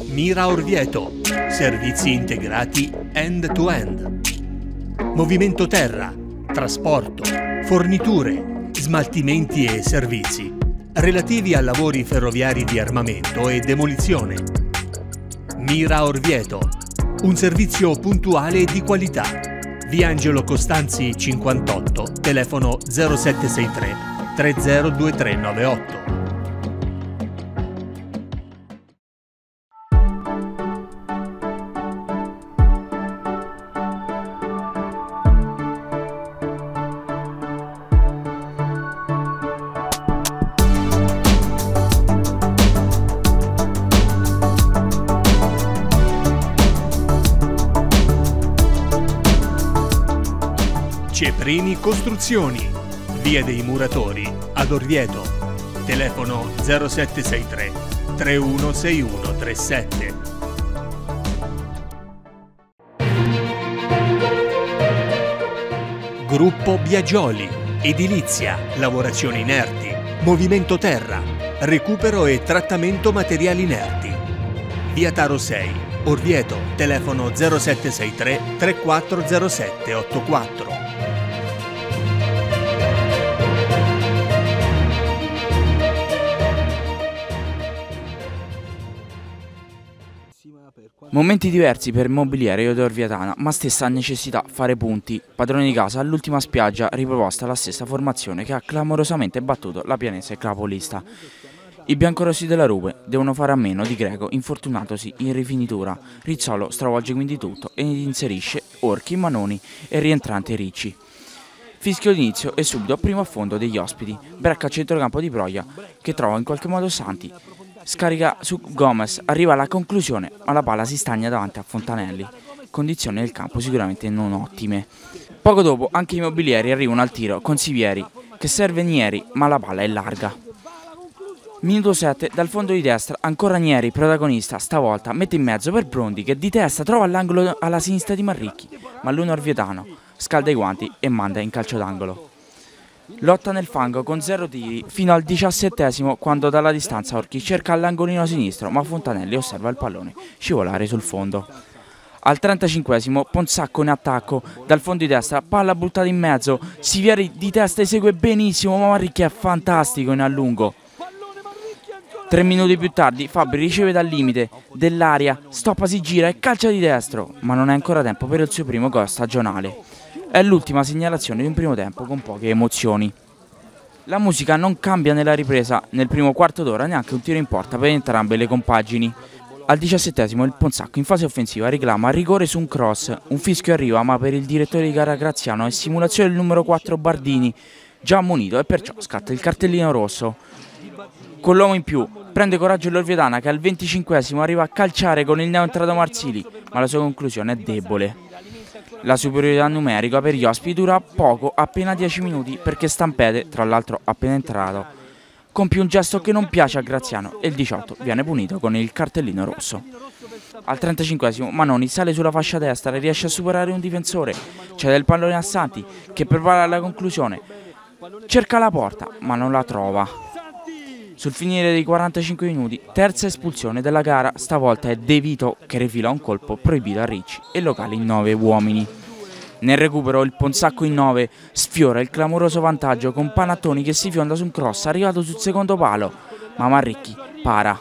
Mira Orvieto, servizi integrati end-to-end. Movimento terra, trasporto, forniture, smaltimenti e servizi relativi a lavori ferroviari di armamento e demolizione. Mira Orvieto, un servizio puntuale e di qualità. Via Angelo Costanzi 58, telefono 0763 302398. Ceprini Costruzioni, via dei Muratori ad Orvieto, telefono 0763 316137. Gruppo Biagioli, edilizia, lavorazioni inerti, movimento terra, recupero e trattamento materiali inerti. Via Taro 6, Orvieto, telefono 0763 340784. Momenti diversi per Immobiliare Orvietana, ma stessa necessità fare punti. Padrone di casa all'ultima spiaggia, riproposta la stessa formazione che ha clamorosamente battuto la pianese capolista. I biancorossi della Rube devono fare a meno di Greco, infortunatosi in rifinitura. Rizzolo stravolge quindi tutto ed inserisce Orchi, Manoni e rientrante Ricci. Fischio d'inizio e subito primo affondo degli ospiti. Brecca a centrocampo di Broia che trova in qualche modo Santi. Scarica su Gomez, arriva alla conclusione, ma la palla si stagna davanti a Fontanelli. Condizioni del campo sicuramente non ottime. Poco dopo anche i Immobiliari arrivano al tiro con Sivieri, che serve Nieri, ma la palla è larga. Minuto 7, dal fondo di destra, ancora Nieri, protagonista, stavolta mette in mezzo per Brondi, che di testa trova l'angolo alla sinistra di Marricchi, ma l'uno Orvietano scalda i guanti e manda in calcio d'angolo. Lotta nel fango con 0 tiri fino al 17esimo, quando dalla distanza Orchi cerca l'angolino sinistro, ma Fontanelli osserva il pallone scivolare sul fondo. Al 35esimo Ponsacco in attacco, dal fondo di destra, palla buttata in mezzo, Sivieri di testa esegue benissimo, ma Marricchi è fantastico in allungo. 3 minuti più tardi Fabbri riceve dal limite dell'area, stoppa, si gira e calcia di destro, ma non è ancora tempo per il suo primo gol stagionale. È l'ultima segnalazione di un primo tempo con poche emozioni. La musica non cambia nella ripresa, nel primo quarto d'ora neanche un tiro in porta per entrambe le compagini. Al 17esimo il Ponsacco in fase offensiva reclama rigore su un cross, un fischio arriva ma per il direttore di gara Graziano è simulazione del numero 4 Bardini, già ammonito, e perciò scatta il cartellino rosso. Con l'uomo in più prende coraggio l'Orvietana che al 25esimo arriva a calciare con il neoentrato Marzili, ma la sua conclusione è debole. La superiorità numerica per gli ospiti dura poco, appena 10 minuti, perché Stampede, tra l'altro appena entrato, compie un gesto che non piace a Graziano e il 18 viene punito con il cartellino rosso. Al 35esimo Manoni sale sulla fascia destra e riesce a superare un difensore, cede il pallone a Santi che prepara la conclusione, cerca la porta ma non la trova. Sul finire dei 45 minuti, terza espulsione della gara, stavolta è De Vito che rifila un colpo proibito a Ricci e locali in 9 uomini. Nel recupero il Ponsacco in 9 sfiora il clamoroso vantaggio con Panattoni che si fionda su un cross arrivato sul secondo palo, ma Marricchi para.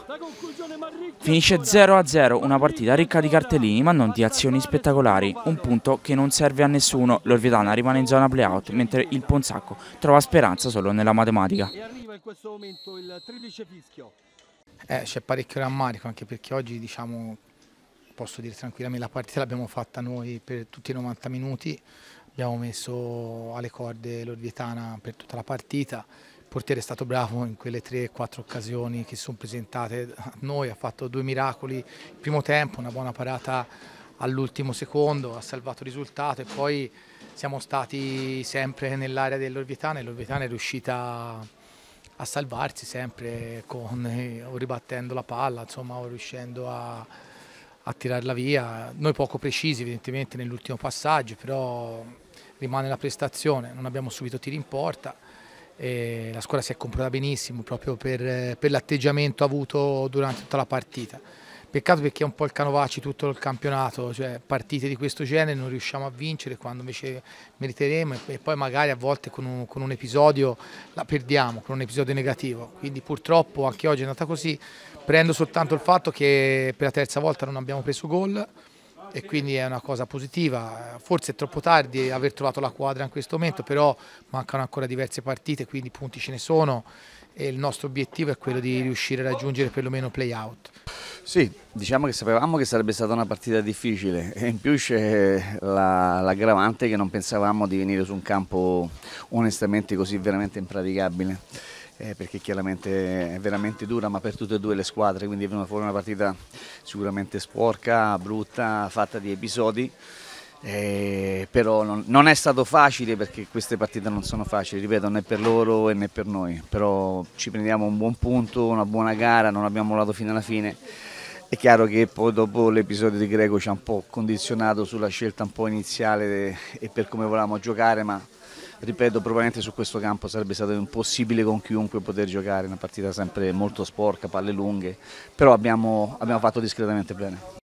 Finisce 0-0, una partita ricca di cartellini ma non di azioni spettacolari, un punto che non serve a nessuno. L'Orvietana rimane in zona playout mentre il Ponsacco trova speranza solo nella matematica. E arriva in questo momento il triplice fischio. C'è parecchio rammarico anche perché oggi, diciamo, posso dire tranquillamente, la partita l'abbiamo fatta noi per tutti i 90 minuti, abbiamo messo alle corde l'Orvietana per tutta la partita. Il portiere è stato bravo in quelle 3-4 occasioni che si sono presentate a noi, ha fatto 2 miracoli il primo tempo, una buona parata all'ultimo secondo, ha salvato il risultato e poi siamo stati sempre nell'area dell'Orvietana e l'Orvietana è riuscita a salvarsi sempre o ribattendo la palla, insomma, o riuscendo a tirarla via. Noi poco precisi evidentemente nell'ultimo passaggio, però rimane la prestazione, non abbiamo subito tiri in porta. E la squadra si è comportata benissimo proprio per l'atteggiamento avuto durante tutta la partita. Peccato perché è un po' il canovacci tutto il campionato, cioè partite di questo genere non riusciamo a vincere quando invece meriteremo e poi magari a volte con un episodio la perdiamo, con un episodio negativo. Quindi purtroppo anche oggi è andata così. Prendo soltanto il fatto che per la terza volta non abbiamo preso gol e quindi è una cosa positiva. Forse è troppo tardi aver trovato la quadra in questo momento, però mancano ancora diverse partite, quindi i punti ce ne sono e il nostro obiettivo è quello di riuscire a raggiungere perlomeno play-out. Sì, diciamo che sapevamo che sarebbe stata una partita difficile e in più c'è l'aggravante che non pensavamo di venire su un campo onestamente così veramente impraticabile. Perché chiaramente è veramente dura, ma per tutte e due le squadre, quindi è venuta fuori una partita sicuramente sporca, brutta, fatta di episodi, però non è stato facile perché queste partite non sono facili, ripeto, né per loro né per noi, però ci prendiamo un buon punto, una buona gara, non abbiamo mollato fino alla fine. È chiaro che poi dopo l'episodio di Greco ci ha un po' condizionato sulla scelta un po' iniziale e per come volevamo giocare, ma ripeto, probabilmente su questo campo sarebbe stato impossibile con chiunque poter giocare, una partita sempre molto sporca, palle lunghe, però abbiamo fatto discretamente bene.